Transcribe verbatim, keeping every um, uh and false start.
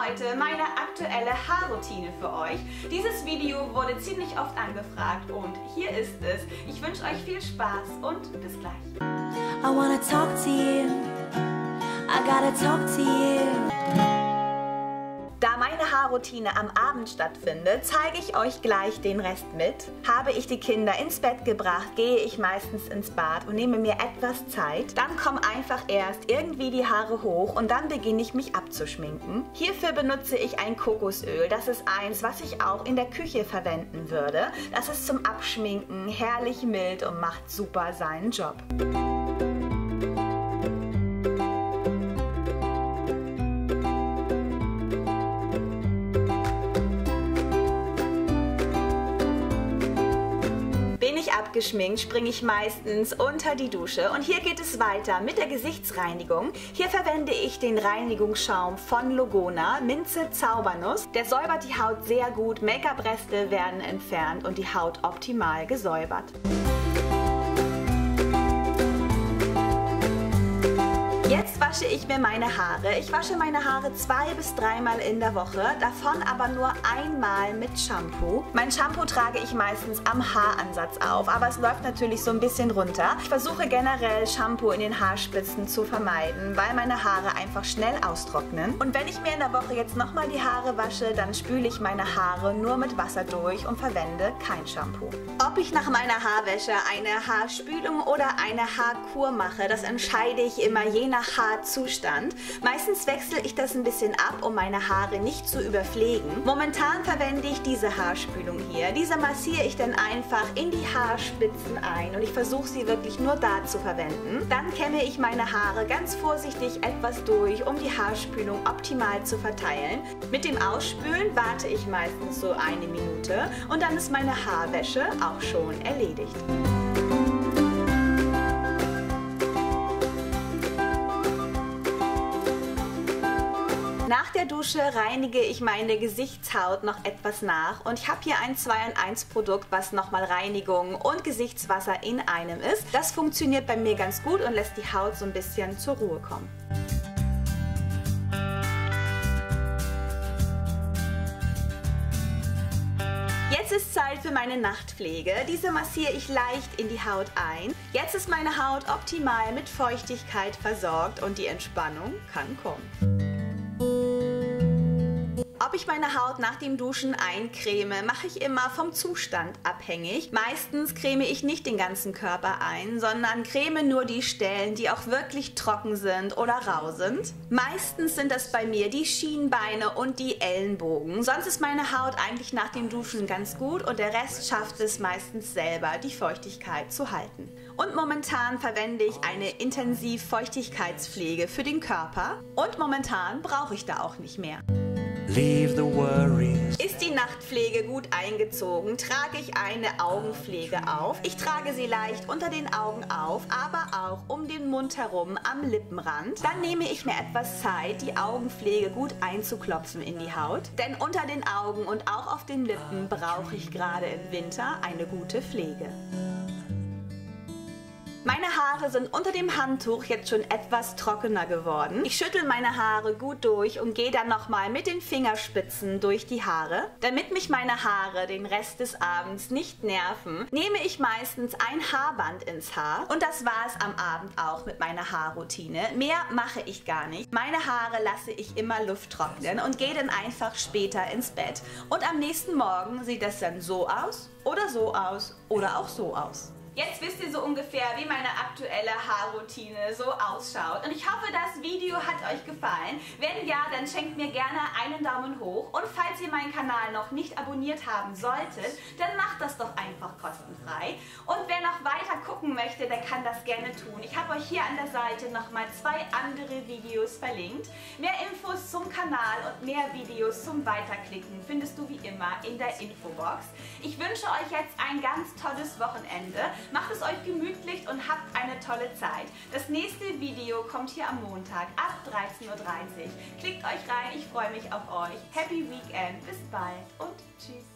heute meine aktuelle Haarroutine für euch. Dieses Video wurde ziemlich oft angefragt und hier ist es. Ich wünsche euch viel Spaß und bis gleich. I wanna talk to you. I gotta talk to you. Da meine Haarroutine am Abend stattfindet, zeige ich euch gleich den Rest mit. Habe ich die Kinder ins Bett gebracht, gehe ich meistens ins Bad und nehme mir etwas Zeit. Dann kommen einfach erst irgendwie die Haare hoch und dann beginne ich mich abzuschminken. Hierfür benutze ich ein Kokosöl. Das ist eins, was ich auch in der Küche verwenden würde. Das ist zum Abschminken herrlich mild und macht super seinen Job. Abgeschminkt springe ich meistens unter die Dusche und hier geht es weiter mit der Gesichtsreinigung. Hier verwende ich den Reinigungsschaum von Logona, Minze Zaubernuss. Der säubert die Haut sehr gut, Make-up-Reste werden entfernt und die Haut optimal gesäubert. Jetzt wasche ich mir meine Haare. Ich wasche meine Haare zwei bis dreimal in der Woche, davon aber nur einmal mit Shampoo. Mein Shampoo trage ich meistens am Haaransatz auf, aber es läuft natürlich so ein bisschen runter. Ich versuche generell Shampoo in den Haarspitzen zu vermeiden, weil meine Haare einfach schnell austrocknen. Und wenn ich mir in der Woche jetzt nochmal die Haare wasche, dann spüle ich meine Haare nur mit Wasser durch und verwende kein Shampoo. Ob ich nach meiner Haarwäsche eine Haarspülung oder eine Haarkur mache, das entscheide ich immer je nach Haarzustand. Meistens wechsle ich das ein bisschen ab, um meine Haare nicht zu überpflegen. Momentan verwende ich diese Haarspülung hier. Diese massiere ich dann einfach in die Haarspitzen ein und ich versuche sie wirklich nur da zu verwenden. Dann kämme ich meine Haare ganz vorsichtig etwas durch, um die Haarspülung optimal zu verteilen. Mit dem Ausspülen warte ich meistens so eine Minute und dann ist meine Haarwäsche auch schon erledigt. Nach der Dusche reinige ich meine Gesichtshaut noch etwas nach und ich habe hier ein zwei in eins Produkt, was nochmal Reinigung und Gesichtswasser in einem ist. Das funktioniert bei mir ganz gut und lässt die Haut so ein bisschen zur Ruhe kommen. Jetzt ist Zeit für meine Nachtpflege. Diese massiere ich leicht in die Haut ein. Jetzt ist meine Haut optimal mit Feuchtigkeit versorgt und die Entspannung kann kommen. Ob ich meine Haut nach dem Duschen eincreme, mache ich immer vom Zustand abhängig. Meistens creme ich nicht den ganzen Körper ein, sondern creme nur die Stellen, die auch wirklich trocken sind oder rau sind. Meistens sind das bei mir die Schienbeine und die Ellenbogen. Sonst ist meine Haut eigentlich nach dem Duschen ganz gut und der Rest schafft es meistens selber, die Feuchtigkeit zu halten. Und momentan verwende ich eine Intensiv-Feuchtigkeitspflege für den Körper und momentan brauche ich da auch nicht mehr. Leave the worries. Ist die Nachtpflege gut eingezogen, trage ich eine Augenpflege auf. Ich trage sie leicht unter den Augen auf, aber auch um den Mund herum am Lippenrand. Dann nehme ich mir etwas Zeit, die Augenpflege gut einzuklopfen in die Haut. Denn unter den Augen und auch auf den Lippen brauche ich gerade im Winter eine gute Pflege. Meine Haare sind unter dem Handtuch jetzt schon etwas trockener geworden. Ich schüttel meine Haare gut durch und gehe dann nochmal mit den Fingerspitzen durch die Haare. Damit mich meine Haare den Rest des Abends nicht nerven, nehme ich meistens ein Haarband ins Haar. Und das war es am Abend auch mit meiner Haarroutine. Mehr mache ich gar nicht. Meine Haare lasse ich immer Luft trocknen und gehe dann einfach später ins Bett. Und am nächsten Morgen sieht das dann so aus oder so aus oder auch so aus. Jetzt wisst ihr so ungefähr, wie meine aktuelle Haarroutine so ausschaut. Und ich hoffe, das Video hat euch gefallen. Wenn ja, dann schenkt mir gerne einen Daumen hoch. Und falls ihr meinen Kanal noch nicht abonniert haben solltet, dann macht das doch einfach kostenfrei. Und wer noch weiter gucken möchte, der kann das gerne tun. Ich habe euch hier an der Seite nochmal zwei andere Videos verlinkt. Mehr Infos zum Kanal und mehr Videos zum Weiterklicken findest du wie immer in der Infobox. Ich wünsche euch jetzt ein ganz tolles Wochenende. Macht es euch gemütlich und habt eine tolle Zeit. Das nächste Video kommt hier am Montag ab dreizehn Uhr dreißig. Klickt euch rein, ich freue mich auf euch. Happy Weekend, bis bald und tschüss.